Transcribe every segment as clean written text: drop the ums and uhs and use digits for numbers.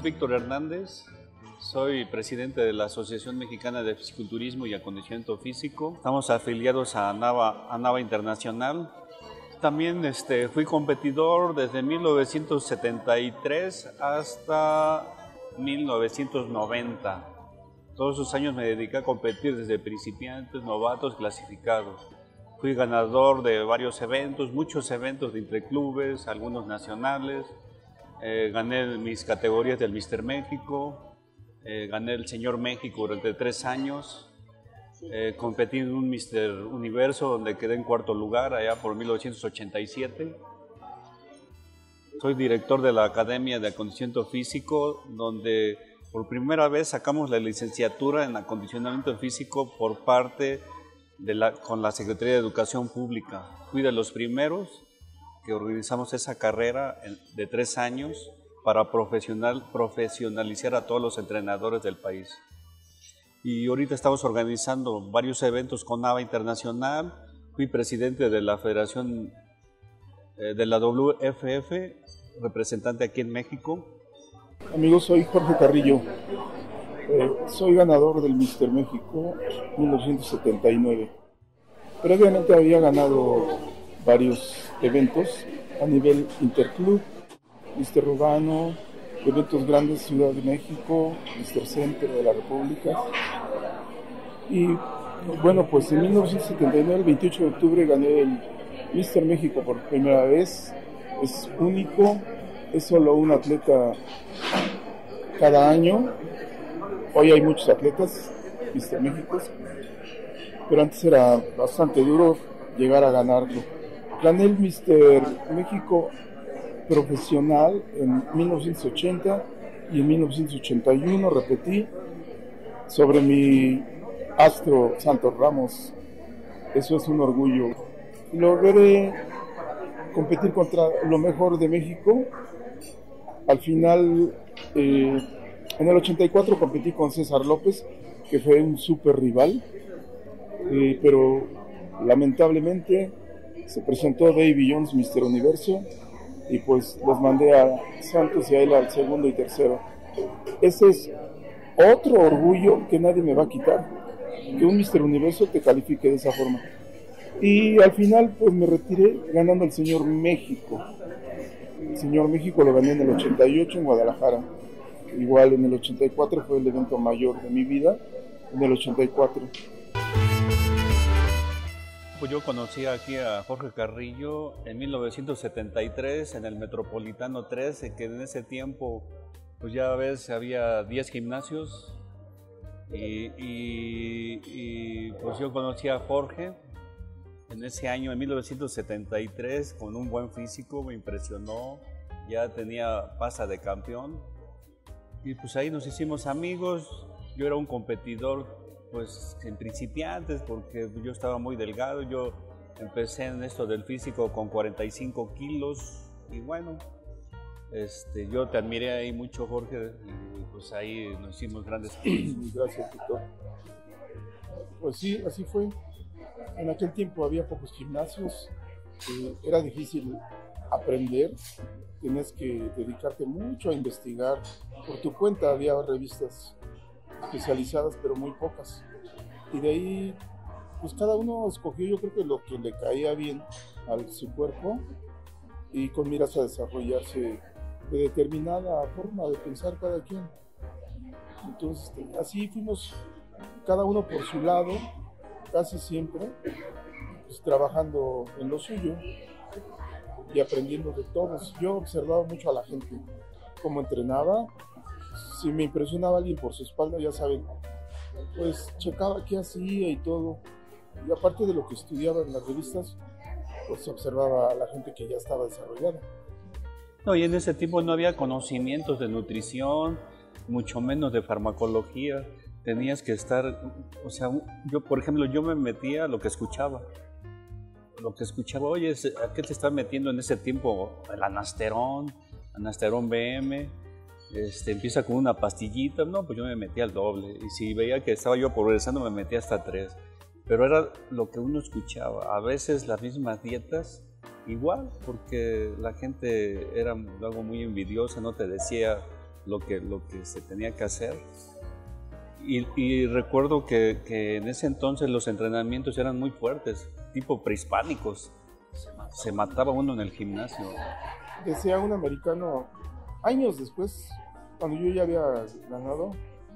Víctor Hernández, soy presidente de la Asociación Mexicana de Fisiculturismo y Acondicionamiento Físico. Estamos afiliados a NAVA Internacional. También fui competidor desde 1973 hasta 1990. Todos esos años me dediqué a competir desde principiantes, novatos, clasificados. Fui ganador de varios eventos, muchos eventos de interclubes, algunos nacionales. Gané mis categorías del Mister México, gané el Señor México durante 3 años. Competí en un Mister Universo donde quedé en cuarto lugar allá por 1987. Soy director de la Academia de Acondicionamiento Físico, donde por primera vez sacamos la licenciatura en acondicionamiento físico por parte con la Secretaría de Educación Pública. Fui de los primeros que organizamos esa carrera de 3 años para profesionalizar a todos los entrenadores del país. Y ahorita estamos organizando varios eventos con NAVA Internacional. Fui presidente de la Federación de la WFF, representante aquí en México. Amigos, soy Jorge Carrillo. Soy ganador del Mister México 1979. Previamente había ganado varios eventos a nivel interclub, Mister Urbano, eventos grandes Ciudad de México, Mister Centro de la República. Y bueno, pues en 1979, el 28 de octubre, gané el Mister México por primera vez. Es único, es solo un atleta cada año. Hoy hay muchos atletas Mister México, pero antes era bastante duro llegar a ganarlo. Gané el Mister México profesional en 1980 y en 1981 repetí sobre mi astro Santos Ramos. Eso es un orgullo. Logré competir contra lo mejor de México. Al final, en el 84 competí con César López, que fue un súper rival, pero lamentablemente se presentó Davy Jones, Mister Universo, y pues los mandé a Santos y a él al segundo y tercero. Ese es otro orgullo que nadie me va a quitar, que un Mister Universo te califique de esa forma. Y al final pues me retiré ganando el Señor México. El Señor México lo gané en el 88 en Guadalajara. Igual en el 84 fue el evento mayor de mi vida, en el 84. Pues yo conocí aquí a Jorge Carrillo en 1973 en el Metropolitano 13, que en ese tiempo, pues ya ves, había 10 gimnasios y pues yo conocí a Jorge en ese año, en 1973, con un buen físico, me impresionó, ya tenía pasa de campeón y pues ahí nos hicimos amigos. Yo era un competidor pues en principiantes porque yo estaba muy delgado. Yo empecé en esto del físico con 45 kilos y bueno, yo te admiré ahí mucho, Jorge, y pues ahí nos hicimos grandes amigos. Gracias, Víctor. Pues sí, así fue. En aquel tiempo había pocos gimnasios, era difícil aprender, tenías que dedicarte mucho a investigar. Por tu cuenta había revistas especializadas, pero muy pocas. Y de ahí, pues cada uno escogió, yo creo que lo que le caía bien a su cuerpo y con miras a desarrollarse de determinada forma de pensar cada quien. Entonces, así fuimos cada uno por su lado, casi siempre, pues, trabajando en lo suyo y aprendiendo de todos. Yo observaba mucho a la gente, cómo entrenaba. Si me impresionaba alguien por su espalda, ya saben, pues checaba qué hacía y todo. Y aparte de lo que estudiaba en las revistas, pues observaba a la gente que ya estaba desarrollada. No, y en ese tiempo no había conocimientos de nutrición, mucho menos de farmacología. Tenías que estar, o sea, yo por ejemplo, yo me metía a lo que escuchaba. Oye, ¿a qué te estás metiendo en ese tiempo? El anasterón BM. Empieza con una pastillita, no, pues yo me metí al doble, y si veía que estaba yo progresando me metí hasta 3, pero era lo que uno escuchaba. A veces las mismas dietas, igual, porque la gente era algo muy envidiosa, no te decía lo que se tenía que hacer. Y recuerdo que en ese entonces los entrenamientos eran muy fuertes, tipo prehispánicos. Se mataba uno en el gimnasio. Decía un americano, años después, cuando yo ya había ganado,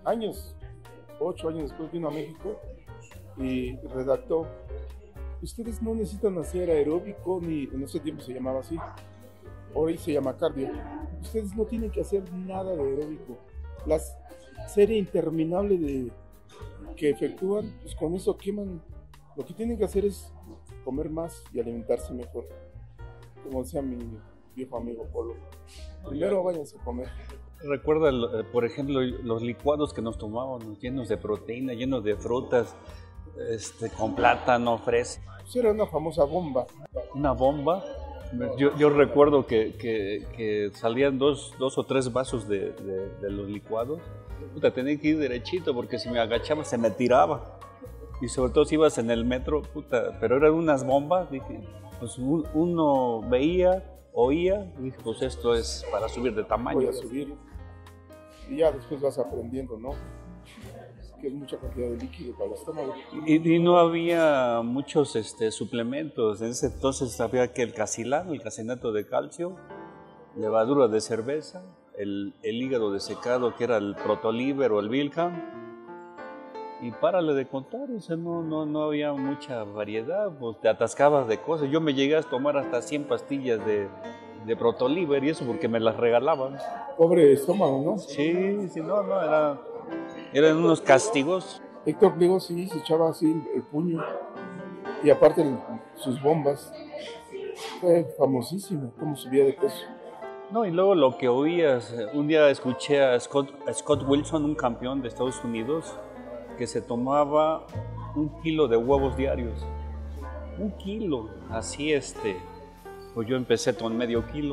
8 años después vino a México y redactó: ustedes no necesitan hacer aeróbico, ni en ese tiempo se llamaba así, hoy se llama cardio. Ustedes no tienen que hacer nada de aeróbico. La serie interminable que efectúan, pues con eso queman. Lo que tienen que hacer es comer más y alimentarse mejor. Como decía mi viejo amigo Polo, primero váyanse a comer. Recuerda, por ejemplo, los licuados que nos tomábamos, llenos de proteína, llenos de frutas, con plátano, fresa. Pues era una famosa bomba. Una bomba. Yo recuerdo que salían dos o tres vasos de los licuados. Puta, tenía que ir derechito porque si me agachaba se me tiraba. Y sobre todo si ibas en el metro, puta, pero eran unas bombas. Dije, pues uno veía, oía, y dije, pues esto es para subir de tamaño. Voy a subir. Y ya después vas aprendiendo, ¿no? Que es mucha cantidad de líquido para el estómago. Y no había muchos suplementos. En ese entonces había que el casinato de calcio, levadura de cerveza, el hígado desecado, que era el Protoliver o el Vilcam. Y párale de contar, o sea, no había mucha variedad, pues te atascabas de cosas. Yo me llegué a tomar hasta 100 pastillas de Protoliver y eso porque me las regalaban. Pobre estómago, ¿no? Sí, no, eran unos castigos. Héctor Pliego sí se echaba así el puño y aparte sus bombas. Fue famosísimo cómo subía de peso. No, y luego lo que oías, un día escuché a Scott Wilson, un campeón de Estados Unidos, que se tomaba 1 kilo de huevos diarios. 1 kilo, así pues yo empecé con medio kilo.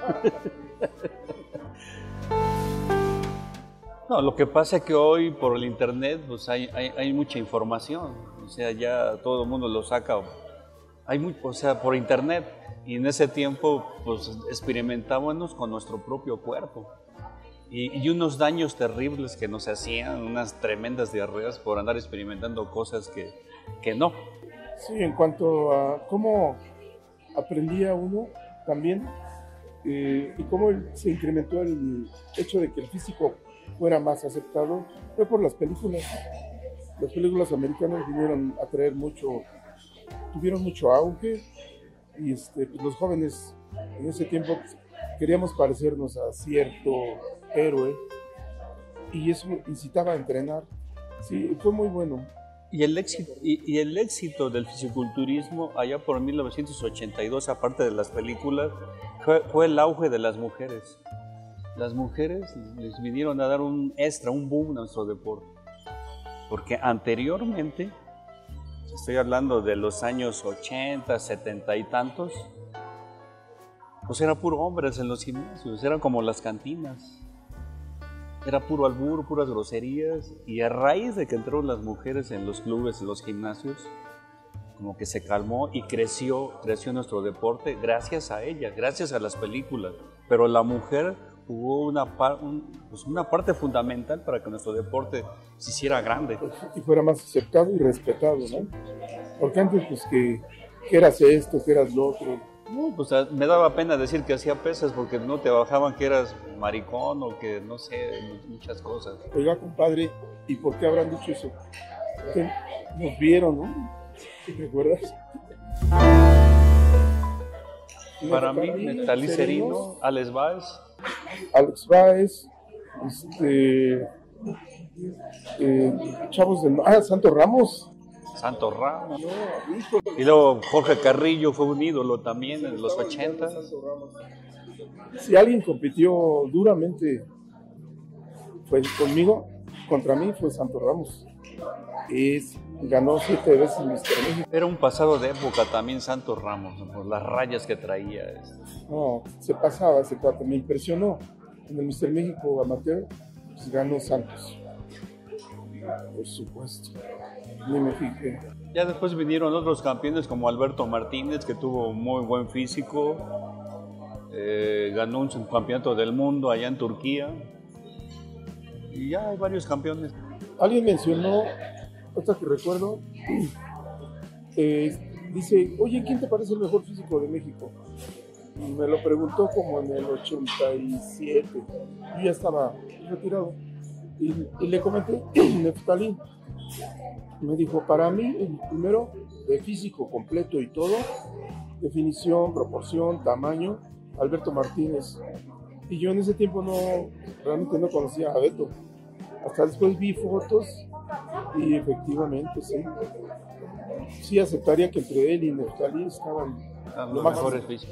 No, lo que pasa es que hoy por el internet pues hay mucha información, o sea, ya todo el mundo lo saca, o sea, por internet, y en ese tiempo pues experimentábamos con nuestro propio cuerpo. Y unos daños terribles que nos hacían, unas tremendas diarreas por andar experimentando cosas que no. Sí, en cuanto a cómo aprendía uno también y cómo se incrementó el hecho de que el físico fuera más aceptado, fue por las películas. Las películas americanas vinieron a traer tuvieron mucho auge y los jóvenes en ese tiempo queríamos parecernos a cierto héroe y eso incitaba a entrenar. Sí, fue muy bueno. Y el éxito del fisiculturismo allá por 1982, aparte de las películas, fue el auge de las mujeres. Las mujeres les vinieron a dar un extra, un boom a nuestro deporte. Porque anteriormente, estoy hablando de los años 80, 70 y tantos, pues era puro hombres en los gimnasios, eran como las cantinas. Era puro albur, puras groserías, y a raíz de que entraron las mujeres en los clubes, en los gimnasios, como que se calmó y creció nuestro deporte gracias a ellas, gracias a las películas. Pero la mujer jugó una parte fundamental para que nuestro deporte se hiciera grande. Y fuera más aceptado y respetado, ¿no? Porque antes, pues, que eras esto, que eras lo otro. No, pues me daba pena decir que hacía pesas porque no te bajaban que eras maricón o que no sé, muchas cosas. Oiga, compadre, ¿y por qué habrán dicho eso? Porque nos vieron, ¿no? ¿Te acuerdas? Para mí, Neftalí Serino, Alex Báez, chavos Santos Ramos. Santos Ramos. Y luego Jorge Carrillo fue un ídolo también en los 80. Si alguien compitió duramente pues contra mí fue Santos Ramos. Ganó 7 veces el Mr. México. Era un pasado de época también Santos Ramos, por las rayas que traía. No, se pasaba ese cuate, me impresionó. En el Mr. México amateur pues ganó Santos. Por supuesto. Ni me fijé. Ya después vinieron otros campeones como Alberto Martínez, que tuvo muy buen físico, ganó un campeonato del mundo allá en Turquía. Y ya hay varios campeones. Alguien mencionó, hasta que recuerdo, dice, oye, ¿quién te parece el mejor físico de México? Y me lo preguntó como en el 87, yo ya estaba retirado, y le comenté, Neftalí. Me dijo, para mí, el primero, de físico completo y todo, definición, proporción, tamaño, Alberto Martínez. Y yo en ese tiempo realmente no conocía a Beto. Hasta después vi fotos y efectivamente sí aceptaría que entre él y Neftalí estaban los mejores físicos.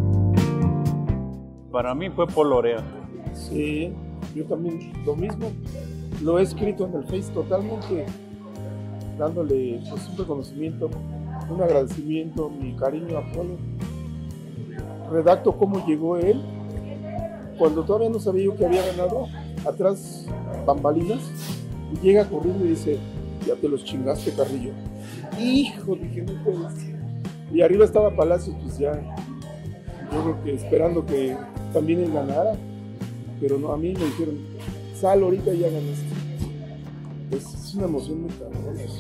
Para mí fue Paul Lorea. Sí, yo también lo mismo. Lo he escrito en el Face totalmente, dándole pues, un reconocimiento, un agradecimiento, mi cariño a Polo. Redacto cómo llegó él, cuando todavía no sabía yo que había ganado, atrás bambalinas, y llega corriendo y dice, ya te los chingaste, Carrillo. Hijo, dije, no puedes. Y arriba estaba Palacios, pues ya, yo creo que esperando que también él ganara, pero no, a mí me dijeron, sal ahorita y ya ganaste. Es una emoción muy cabrona eso.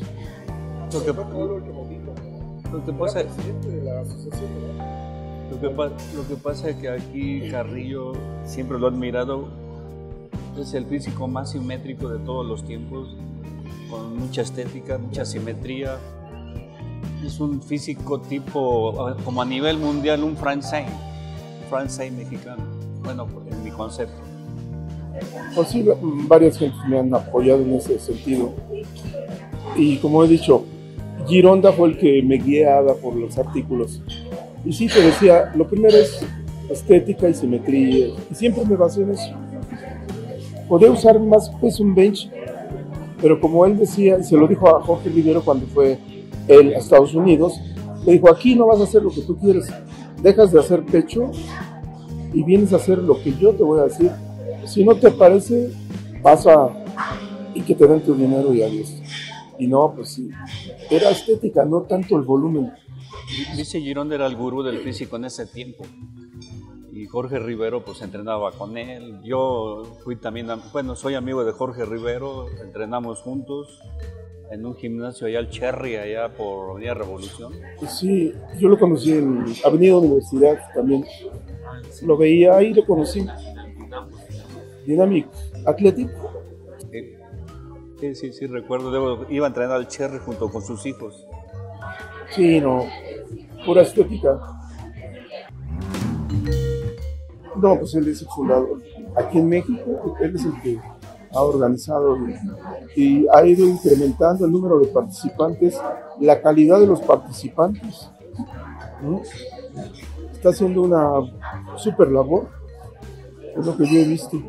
Lo que pasa es que aquí Carrillo, siempre lo he admirado, es el físico más simétrico de todos los tiempos, con mucha estética, mucha simetría. Es un físico tipo, como a nivel mundial, un Francais mexicano, bueno, en mi concepto. Pues sí, varias gentes me han apoyado en ese sentido. Y como he dicho, Gironda fue el que me guiaba por los artículos. Y sí, te decía, lo primero es estética y simetría. Y siempre me basé en eso. Podía usar más peso en bench, pero como él decía, y se lo dijo a Jorge Rivero cuando fue él a Estados Unidos, le dijo, aquí no vas a hacer lo que tú quieres. Dejas de hacer pecho y vienes a hacer lo que yo te voy a decir. Si no te parece, pasa y que te den tu dinero y adiós. Y no, pues sí, era estética, no tanto el volumen. Dice Gironda era el gurú del físico en ese tiempo. Y Jorge Rivero pues entrenaba con él. Yo fui también, soy amigo de Jorge Rivero, entrenamos juntos en un gimnasio allá al Cherry, allá por Avenida Revolución. Pues sí, yo lo conocí en Avenida Universidad también. Lo veía ahí, lo conocí. Dynamic Athletic. Sí, recuerdo. Iba a entrenar al Cherry junto con sus hijos. Sí, no, pura estética. No, pues él es el fundador. Aquí en México, él es el que ha organizado y ha ido incrementando el número de participantes, la calidad de los participantes. ¿No? Está haciendo una super labor, es lo que yo he visto.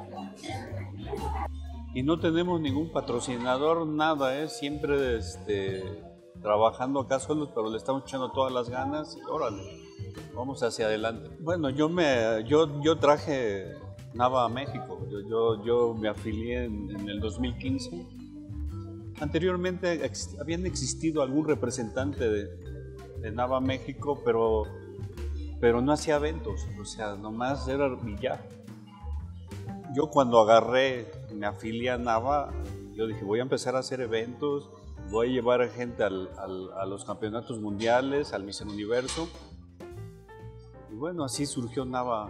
Y no tenemos ningún patrocinador, nada, siempre trabajando acá solos, pero le estamos echando todas las ganas y órale, vamos hacia adelante. Bueno, yo traje Nava a México, yo me afilié en el 2015. Anteriormente habían existido algún representante de Nava México, pero no hacía eventos, o sea, nomás era billar. Yo cuando me afilié a Nava, yo dije, voy a empezar a hacer eventos, voy a llevar a gente a los campeonatos mundiales, al Miss Universo. Y bueno, así surgió Nava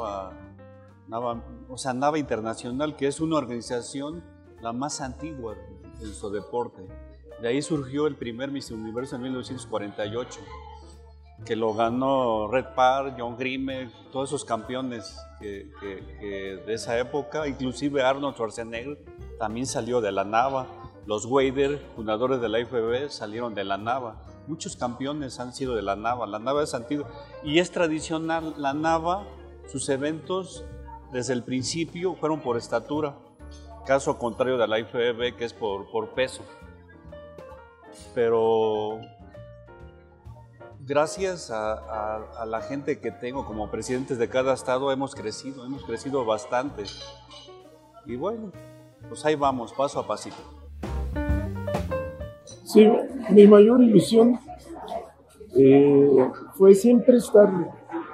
Internacional, que es una organización la más antigua en su deporte. De ahí surgió el primer Miss Universo en 1948, que lo ganó Red Park, John Grimme, todos esos campeones que de esa época, inclusive Arnold Schwarzenegger también salió de la Nava. Los Wader, fundadores de la IFBB, salieron de la Nava. Muchos campeones han sido de la Nava. La Nava es antigua y es tradicional. La Nava, sus eventos desde el principio fueron por estatura, caso contrario de la IFBB, que es por peso. Pero gracias a la gente que tengo como presidentes de cada estado hemos crecido bastante. Y bueno, pues ahí vamos, paso a pasito. Sí, mi mayor ilusión fue siempre estar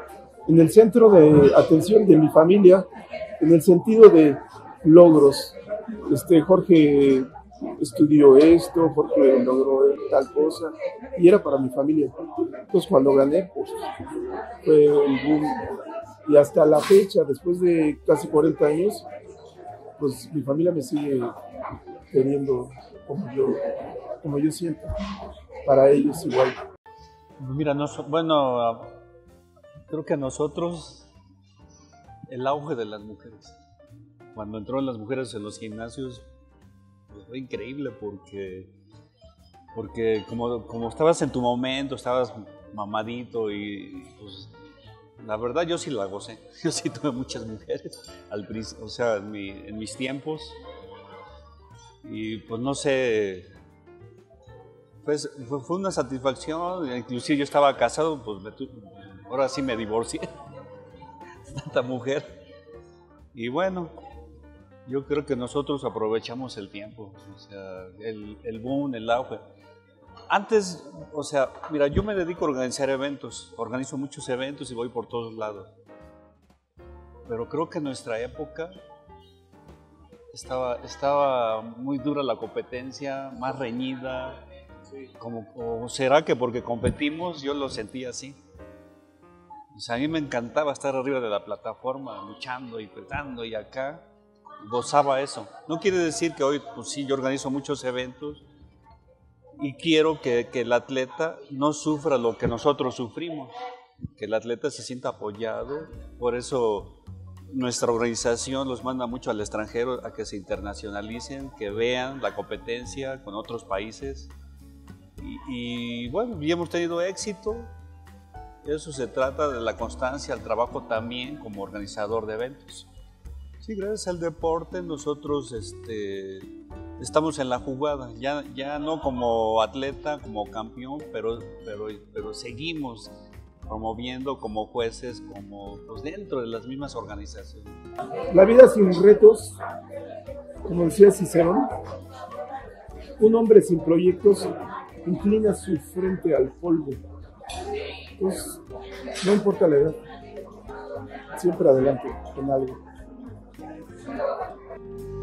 en el centro de atención de mi familia, en el sentido de logros. Jorge estudió esto, Jorge logró tal cosa, y era para mi familia. Entonces cuando gané, pues fue el boom. Y hasta la fecha, después de casi 40 años, pues mi familia me sigue queriendo como yo siento. Para ellos igual. Mira, bueno, creo que a nosotros el auge de las mujeres. Cuando entraron las mujeres en los gimnasios, pues fue increíble porque como estabas en tu momento, estabas mamadito y pues la verdad yo sí la gocé. Yo sí tuve muchas mujeres o sea, en mis tiempos. Y pues no sé, pues fue una satisfacción. Inclusive yo estaba casado, pues ahora sí me divorcié. Tanta mujer. Y bueno, yo creo que nosotros aprovechamos el tiempo, o sea, el boom, el auge. Antes, o sea, mira, yo me dedico a organizar eventos, organizo muchos eventos y voy por todos lados. Pero creo que en nuestra época estaba muy dura la competencia, más reñida. Sí. ¿O será que porque competimos yo lo sentía así? O sea, a mí me encantaba estar arriba de la plataforma, luchando y petando y acá. Gozaba eso. No quiere decir que hoy, pues sí, yo organizo muchos eventos y quiero que el atleta no sufra lo que nosotros sufrimos, que el atleta se sienta apoyado. Por eso nuestra organización los manda mucho al extranjero a que se internacionalicen, que vean la competencia con otros países. Y bueno, ya hemos tenido éxito. Eso se trata de la constancia, el trabajo también como organizador de eventos. Sí, gracias al deporte nosotros estamos en la jugada, ya no como atleta, como campeón, pero seguimos promoviendo como jueces, como pues, dentro de las mismas organizaciones. La vida sin retos, como decía Cicerón, un hombre sin proyectos inclina su frente al polvo. Pues no importa la edad, siempre adelante con algo.